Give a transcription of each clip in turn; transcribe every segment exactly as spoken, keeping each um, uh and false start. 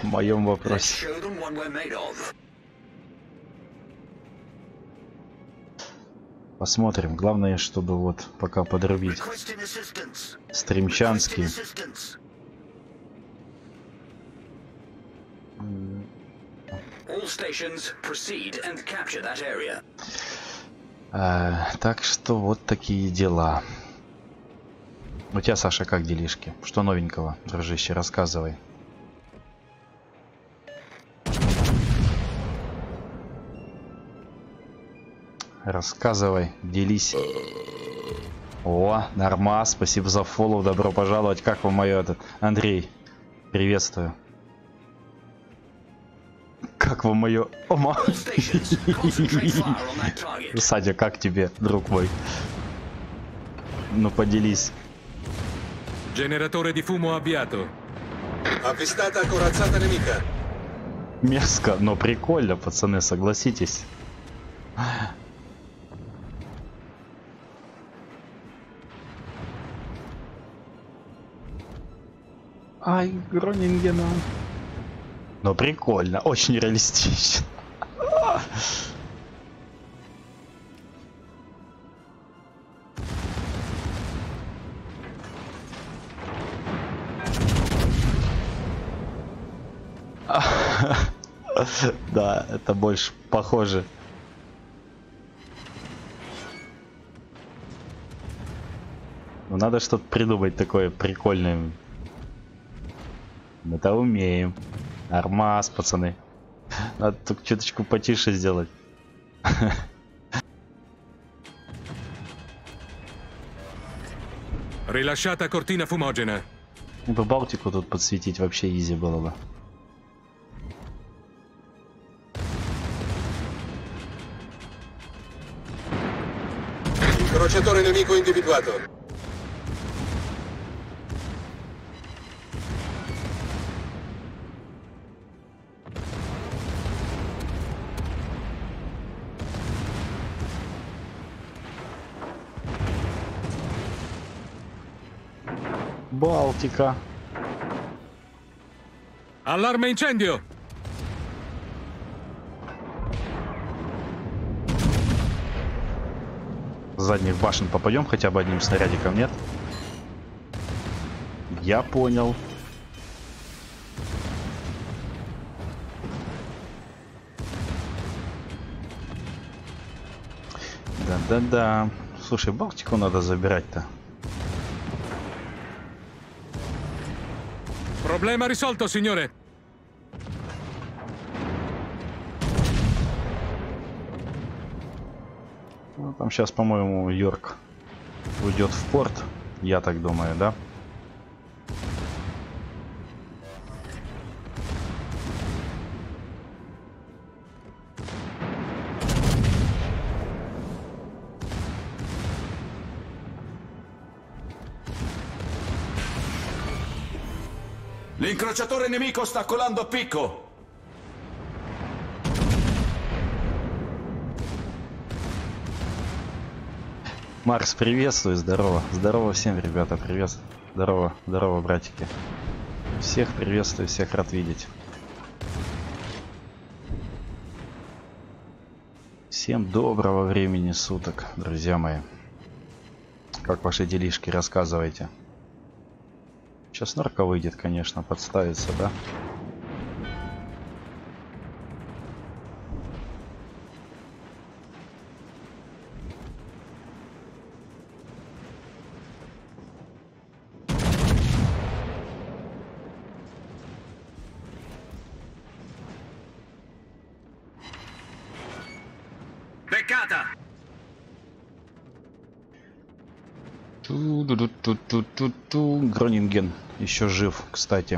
в моем вопросе. Посмотрим. Главное, чтобы вот пока подрубить стримчанский. А, так что вот такие дела. У тебя, Саша, как делишки? Что новенького, дружище, рассказывай. Рассказывай, делись. О, нормас, спасибо за фоллоу, добро пожаловать. Как вам мое этот... Андрей, приветствую. Как вам мое... Ома. Садя, как тебе, друг мой? Ну, поделись. Generatore di fumo avviato. Avvistata corazzata nemica. Мерзко, но прикольно, пацаны, согласитесь. Ай, Гронингена. Но прикольно, очень реалистично. Да, это больше похоже. Ну, надо что-то придумать такое прикольное. Мы-то умеем. Нормас, пацаны. Надо только чуточку потише сделать. Rilasciata cortina fumogena. Бы Балтику тут подсветить вообще изи было бы. Incrociatore nemico individuato. Балтика. Allarme incendio. С задних башен попадем хотя бы одним снарядиком, нет? Я понял. Да-да-да. Слушай, Балтику надо забирать-то. Проблема risolto, signore. Ну, там сейчас, по-моему, Йорк уйдет в порт. Я так думаю, да? L'incrociatore nemico sta colando a picco. Марс, приветствую, здорово. Здорово всем, ребята, привет. Здорово, здорово, братики. Всех приветствую, всех рад видеть. Всем доброго времени суток, друзья мои. Как ваши делишки, рассказывайте. Сейчас норка выйдет, конечно, подставится, да? Ту-ду-ду-ту-ту-ту-ту. Гронинген еще жив, кстати.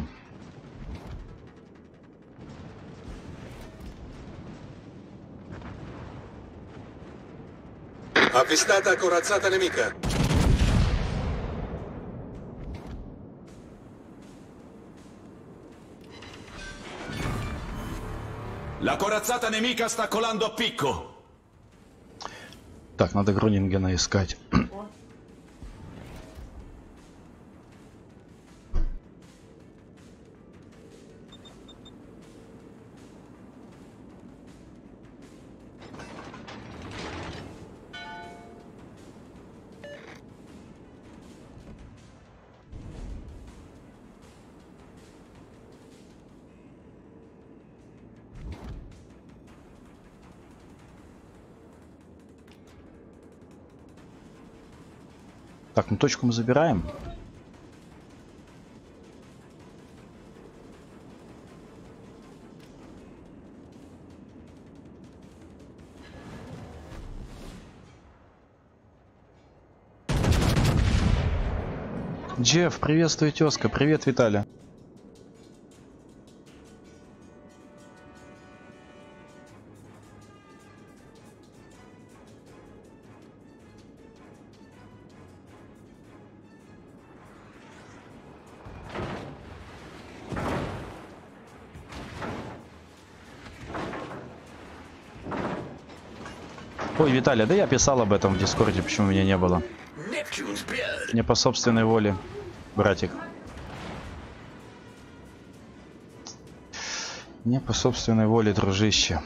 Avvistata corazzata nemica. La corazzata nemica sta colando a picco. Так, надо Гронингена искать. Так, ну точку мы забираем. Джефф, приветствую, тезка. Привет, Виталий. Ой, Виталий, да я писал об этом в Дискорде, почему меня не было. Не по собственной воле, братик. Не по собственной воле, дружище.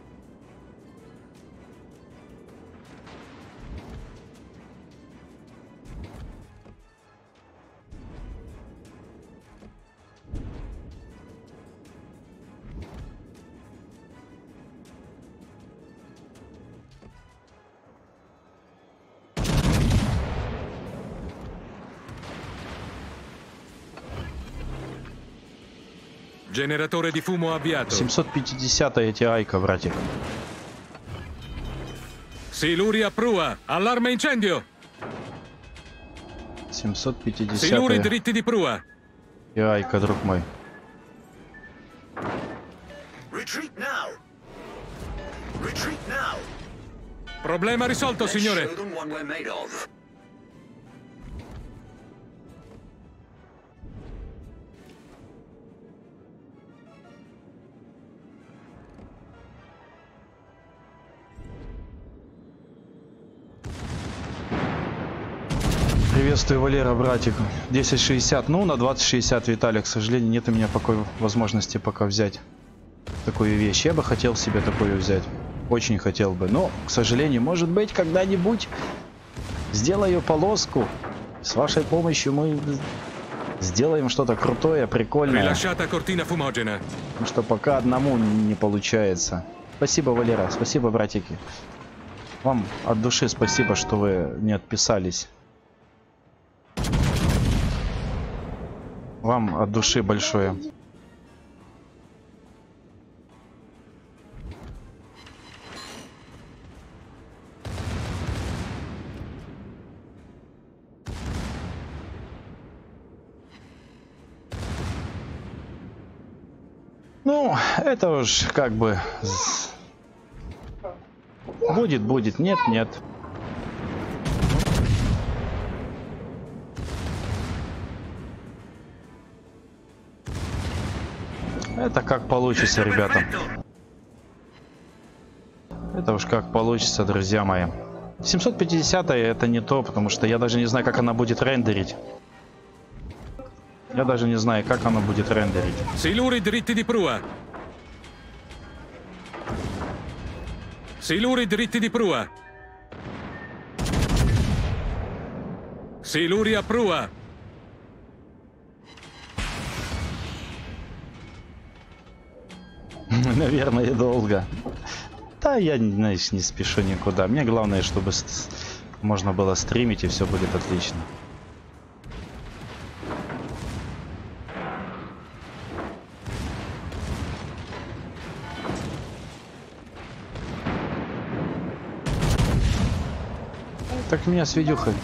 Generatore di fumo avviato. семьсот пятидесятая ти ай-ка, братик. Siluria prua. Allarme incendio. семьсот Siluri пятидесятая dritti di prua. ти ай-ка, друг мой. Retreat now. Retreat now. Problema risolto, Let's signore. show them what we're made of. Приветствую, Валера, братик. десять шестьдесят. Ну, на двадцать шестьдесят, Виталий, к сожалению, нет у меня такой возможности пока взять такую вещь. Я бы хотел себе такую взять. Очень хотел бы. Но, к сожалению, может быть, когда-нибудь сделаю полоску. С вашей помощью мы сделаем что-то крутое, прикольное. Rilasciata cortina fumogena. Потому что пока одному не получается. Спасибо, Валера. Спасибо, братики. Вам от души спасибо, что вы не отписались. Вам от души большое. Ну, это уж как бы будет, будет, нет, нет. Это как получится, ребята. Это уж как получится, друзья мои. семьсот пятидесятая это не то, потому что я даже не знаю, как она будет рендерить. Я даже не знаю, как она будет рендерить. Siluri dritti di prua. Siluri dritti di prua. Siluria prua. Наверное, долго. Да, я, знаешь, не спешу никуда. Мне главное, чтобы можно было стримить, и все будет отлично. Так меня с видюхой.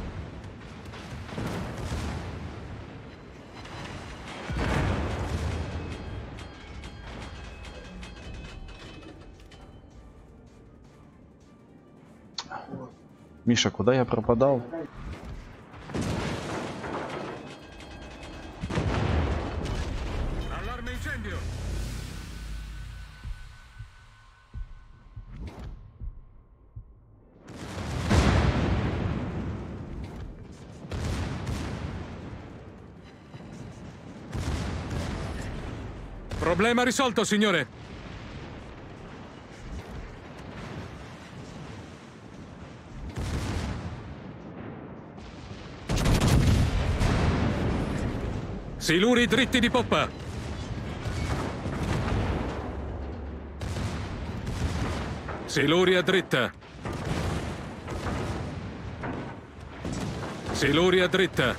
Миша, куда я пропадал? Allarme incendio. Problema risolto, signore. Siluri dritti di poppa. Siluria dritta. Siluria dritta.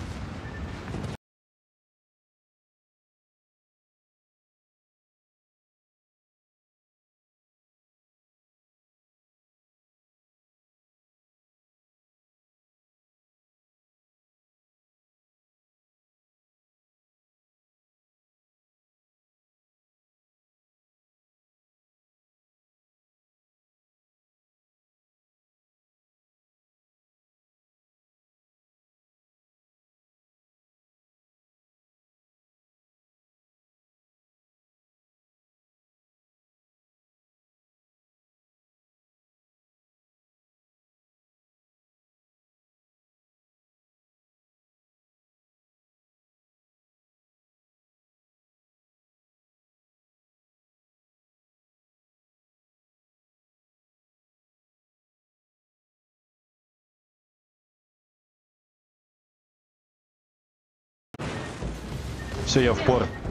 Все, я в порт.